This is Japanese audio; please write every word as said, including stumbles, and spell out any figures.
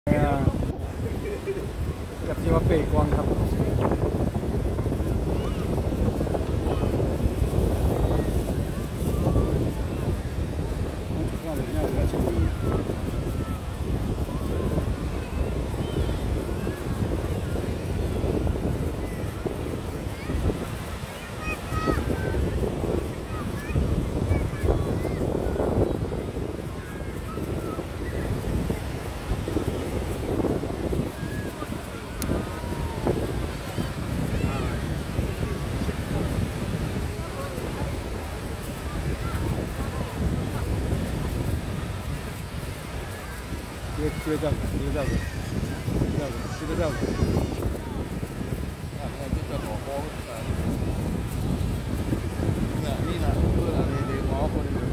啊，กับที่ว่าเปกวางครับ这个这个叫什么？这个叫什么？叫什么？这个叫什么？啊，这叫火锅。啊，你呢？你呢？你你我我。